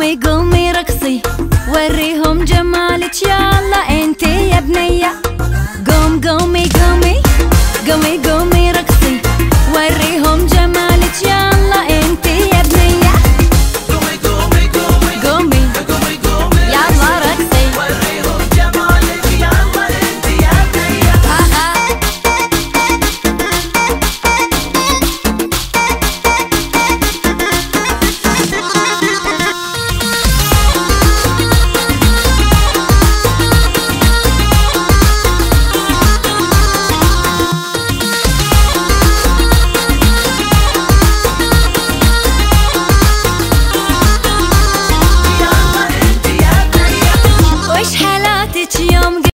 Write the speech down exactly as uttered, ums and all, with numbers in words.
قومي قومي رقصي وريهم جمالك يلا انتي يا بنية. قوم قومي قومي قومي قومي